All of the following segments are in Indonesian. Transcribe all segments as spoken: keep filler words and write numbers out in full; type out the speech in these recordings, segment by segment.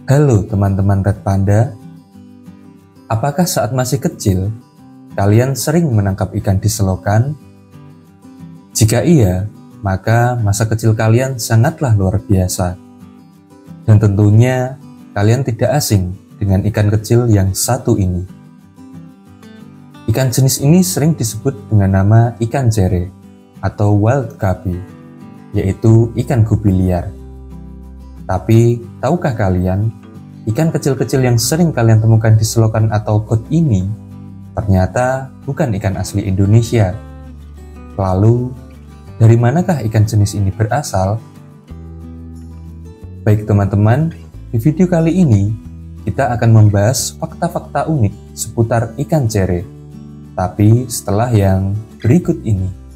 Halo teman-teman Red Panda, apakah saat masih kecil, kalian sering menangkap ikan di selokan? Jika iya, maka masa kecil kalian sangatlah luar biasa. Dan tentunya, kalian tidak asing dengan ikan kecil yang satu ini. Ikan jenis ini sering disebut dengan nama ikan cere atau wild guppy, yaitu ikan gupi liar. Tapi, tahukah kalian, ikan kecil-kecil yang sering kalian temukan di selokan atau got ini ternyata bukan ikan asli Indonesia. Lalu, dari manakah ikan jenis ini berasal? Baik teman-teman, di video kali ini kita akan membahas fakta-fakta unik seputar ikan cere. Tapi setelah yang berikut ini.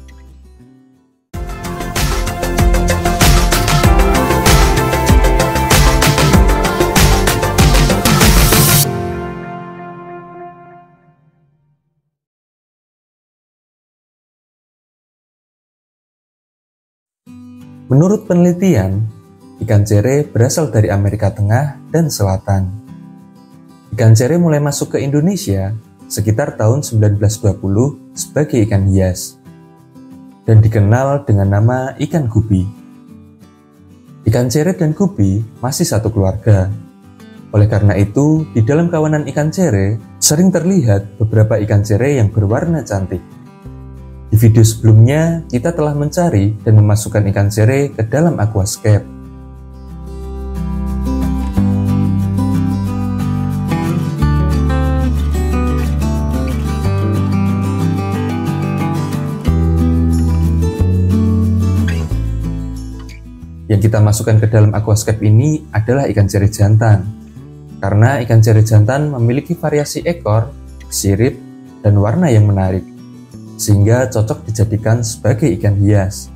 Menurut penelitian, ikan cere berasal dari Amerika Tengah dan Selatan. Ikan cere mulai masuk ke Indonesia sekitar tahun sembilan belas dua puluh sebagai ikan hias dan dikenal dengan nama ikan gupi. Ikan cere dan gupi masih satu keluarga. Oleh karena itu, di dalam kawanan ikan cere sering terlihat beberapa ikan cere yang berwarna cantik. Di video sebelumnya, kita telah mencari dan memasukkan ikan cere ke dalam aquascape. Yang kita masukkan ke dalam aquascape ini adalah ikan cere jantan. Karena ikan cere jantan memiliki variasi ekor, sirip, dan warna yang menarik, sehingga cocok dijadikan sebagai ikan hias.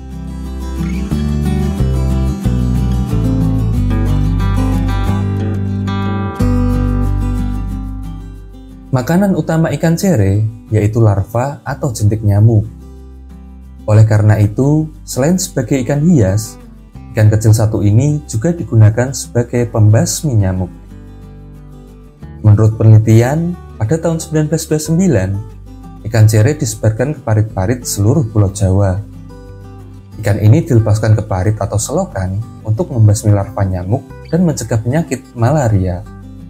Makanan utama ikan cere yaitu larva atau jentik nyamuk. Oleh karena itu, selain sebagai ikan hias, ikan kecil satu ini juga digunakan sebagai pembasmi nyamuk. Menurut penelitian, pada tahun sembilan belas dua puluh sembilan, ikan cere disebarkan ke parit-parit seluruh Pulau Jawa. Ikan ini dilepaskan ke parit atau selokan untuk membasmi larva nyamuk dan mencegah penyakit malaria.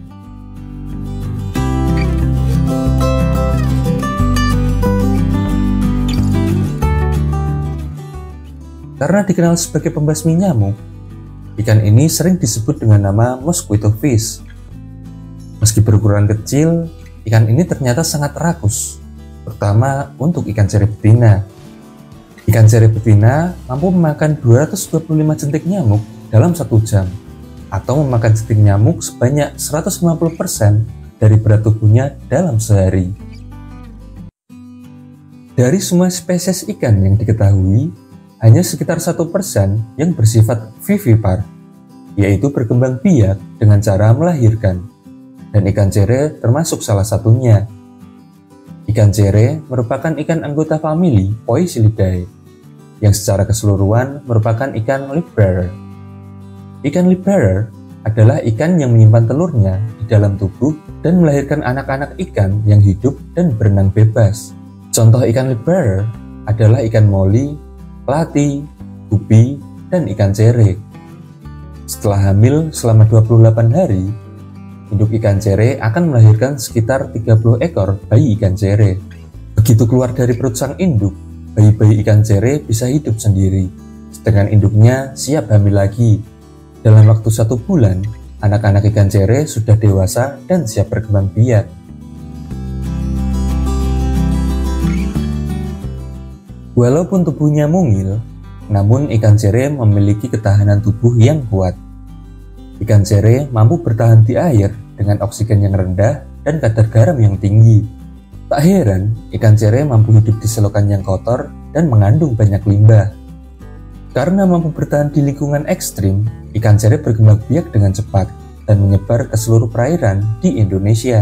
Karena dikenal sebagai pembasmi nyamuk, ikan ini sering disebut dengan nama mosquito fish. Meski berukuran kecil, ikan ini ternyata sangat rakus, terutama untuk ikan cere betina. Ikan cere betina mampu memakan dua ratus dua puluh lima jentik nyamuk dalam satu jam, atau memakan jentik nyamuk sebanyak seratus lima puluh persen dari berat tubuhnya dalam sehari. Dari semua spesies ikan yang diketahui, hanya sekitar satu persen yang bersifat vivipar, yaitu berkembang biak dengan cara melahirkan, dan ikan cere termasuk salah satunya. Ikan cere merupakan ikan anggota famili Poecilidae, yang secara keseluruhan merupakan ikan lip-bearer. Ikan lip-bearer adalah ikan yang menyimpan telurnya di dalam tubuh dan melahirkan anak-anak ikan yang hidup dan berenang bebas. Contoh ikan lip-bearer adalah ikan moli, pelati, gupi, dan ikan cere. Setelah hamil selama dua puluh delapan hari, induk ikan cere akan melahirkan sekitar tiga puluh ekor bayi ikan cere. Begitu keluar dari perut sang induk, bayi-bayi ikan cere bisa hidup sendiri, sedangkan induknya siap hamil lagi. Dalam waktu satu bulan, anak-anak ikan cere sudah dewasa dan siap berkembang biak. Walaupun tubuhnya mungil, namun ikan cere memiliki ketahanan tubuh yang kuat. Ikan cere mampu bertahan di air dengan oksigen yang rendah dan kadar garam yang tinggi. Tak heran, ikan cere mampu hidup di selokan yang kotor dan mengandung banyak limbah. Karena mampu bertahan di lingkungan ekstrim, ikan cere berkembang biak dengan cepat dan menyebar ke seluruh perairan di Indonesia.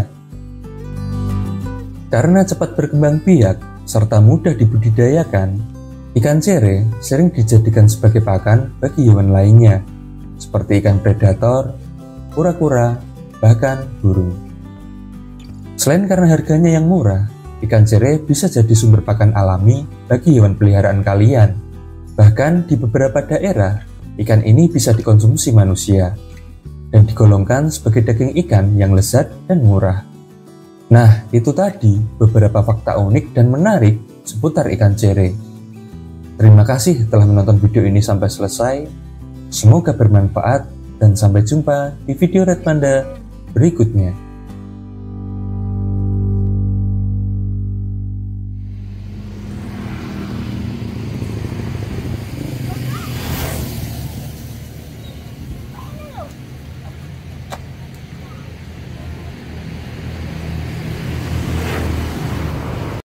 Karena cepat berkembang biak serta mudah dibudidayakan, ikan cere sering dijadikan sebagai pakan bagi hewan lainnya, seperti ikan predator, kura-kura, bahkan burung. Selain karena harganya yang murah, ikan cere bisa jadi sumber pakan alami bagi hewan peliharaan kalian. Bahkan di beberapa daerah, ikan ini bisa dikonsumsi manusia dan digolongkan sebagai daging ikan yang lezat dan murah. Nah, itu tadi beberapa fakta unik dan menarik seputar ikan cere. Terima kasih telah menonton video ini sampai selesai. Semoga bermanfaat dan sampai jumpa di video Red Panda berikutnya.